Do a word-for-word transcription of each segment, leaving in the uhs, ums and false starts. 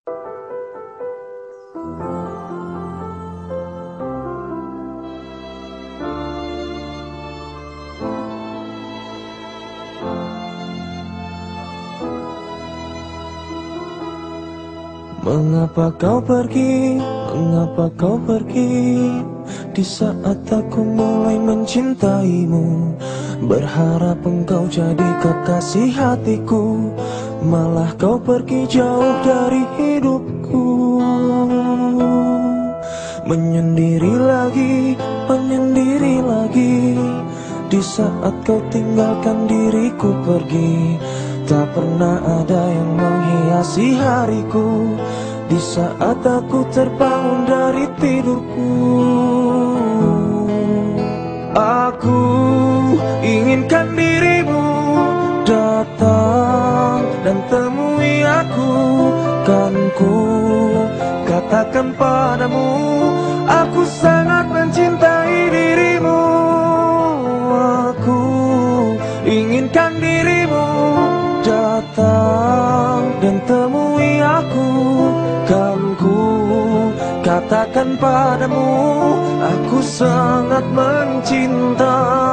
Mengapa kau pergi, mengapa kau pergi di saat aku mulai mencintaimu? Berharap engkau jadi kekasih hatiku, malah kau pergi jauh dari hidupku. Menyendiri lagi, menyendiri lagi di saat kau tinggalkan diriku pergi. Tak pernah ada yang menghiasi hariku di saat aku terbangun dari tidurku. Aku inginkan dirimu datang dan temui aku. Kan ku katakan padamu, aku sangat mencintai dirimu. Aku inginkan dirimu datang dan temui aku. Kan ku katakan padamu, aku sangat mencinta.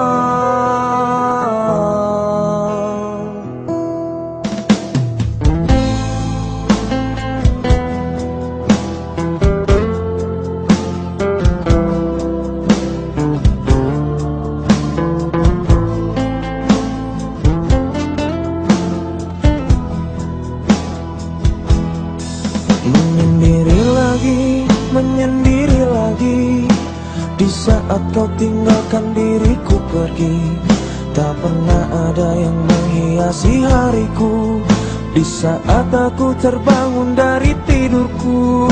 Menyendiri lagi, menyendiri lagi di saat kau tinggalkan diriku pergi. Tak pernah ada yang menghiasi hariku di saat aku terbangun dari tidurku.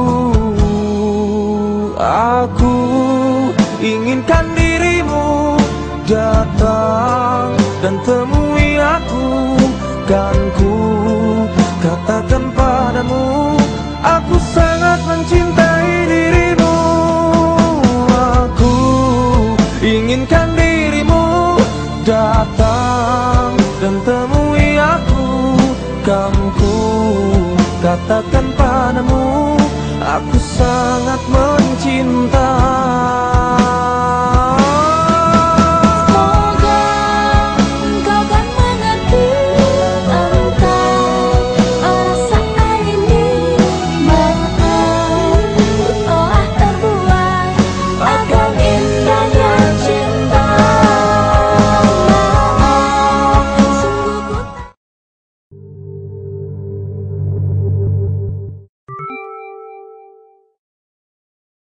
Aku inginkan dirimu datang dan temui aku. Kan ku katakan padamu, aku sangat mencintai dirimu. Aku inginkan dirimu datang dan temui aku. Kan ku katakan padamu, aku sangat mencinta.